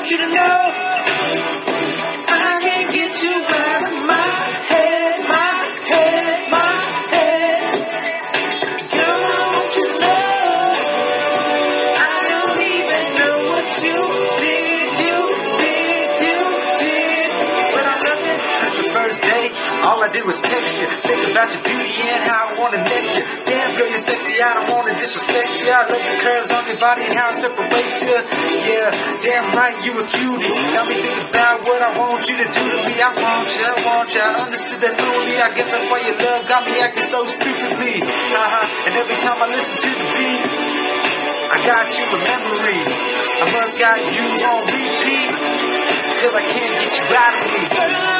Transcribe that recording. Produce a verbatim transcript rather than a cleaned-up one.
you to know I can't get you out of my head, my head, my head. Girl, I want you to know I don't even know what you did, you did, you did. But I love it since the first day. All I did was text you, think about your beauty and how I wanna neck you. Damn girl, you're sexy, I don't wanna disrespect you. I love the curves on your body and how it separates you. Yeah, damn right, you a cutie. Got me thinking about what I want you to do to me. I want you, I want you, I understood that fluently. I guess that's why your love got me acting so stupidly. Uh-huh, and every time I listen to the beat, I got you in memory. I must got you on repeat, cause I can't get you out of me.